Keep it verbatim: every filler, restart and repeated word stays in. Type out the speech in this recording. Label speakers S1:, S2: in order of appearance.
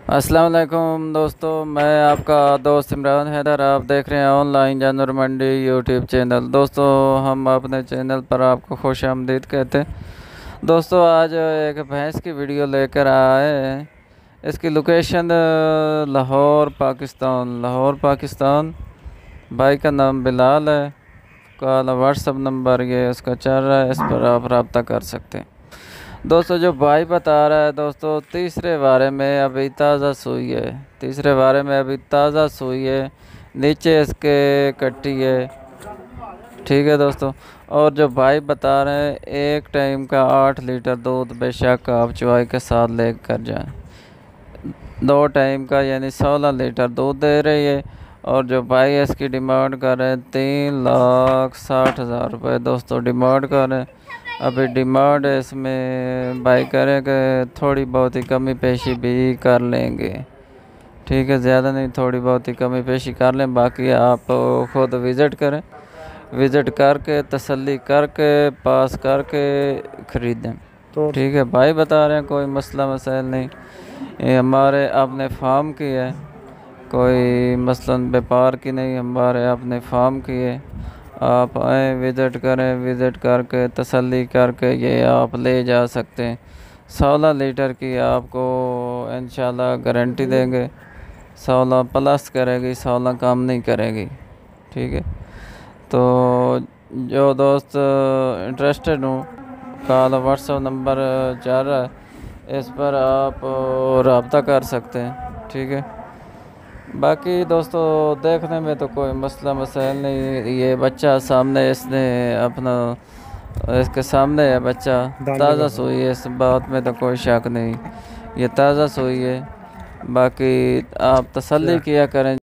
S1: अस्सलाम वालेकुम दोस्तों, मैं आपका दोस्त इमरान हैदर। आप देख रहे हैं ऑनलाइन जानवर मंडी यूट्यूब चैनल। दोस्तों, हम अपने चैनल पर आपको खुश आमदीद कहते हैं। दोस्तों, आज एक भैंस की वीडियो लेकर आए हैं। इसकी लोकेशन लाहौर पाकिस्तान लाहौर पाकिस्तान। भाई का नाम बिलाल है। कॉल व्हाट्सअप नंबर ये उसका चल रहा है, इस पर आप रब्ता कर सकते हैं। दोस्तों, जो भाई बता रहा है दोस्तों, तीसरे बारे में अभी ताज़ा सुई है। तीसरे बारे में अभी ताज़ा सुई है, नीचे इसके कट्टी है। ठीक है दोस्तों। और जो भाई बता रहे हैं एक टाइम का आठ लीटर दूध बेशक आप चुवाई के साथ ले कर जाएँ। दो टाइम का यानी सोलह लीटर दूध दे रही है। और जो भाई इसकी डिमांड कर रहे हैं तीन लाख साठ हज़ार रुपये दोस्तों डिमांड कर रहे हैं। अभी डिमांड इसमें भाई करें कि थोड़ी बहुत ही कमी पेशी भी कर लेंगे। ठीक है, ज़्यादा नहीं, थोड़ी बहुत ही कमी पेशी कर लें। बाकी आप ख़ुद विज़िट करें, विज़िट करके तसल्ली करके पास करके ख़रीदें। तो ठीक है, भाई बता रहे हैं कोई मसला मसाइल नहीं। ये हमारे अपने फार्म की है, कोई मसलन व्यापार की नहीं, हमारे अपने फार्म की है। आप आएँ, विज़िट करें, विज़िट करके तसल्ली करके ये आप ले जा सकते हैं। सोलह लीटर की आपको इंशाल्लाह गारंटी देंगे। सोलह प्लस करेगी, सोलह कम नहीं करेगी। ठीक है, तो जो दोस्त इंटरेस्टेड हो, कॉल व्हाट्सअप नंबर चल रहा है, इस पर आप रब्ता कर सकते हैं। ठीक है, बाकी दोस्तों देखने में तो कोई मसला मसाइल नहीं। ये बच्चा सामने इसने अपना इसके सामने है, बच्चा ताज़ा सोई है, इस बात में तो कोई शक नहीं, ये ताज़ा सोई है। बाकी आप तसल्ली किया करें।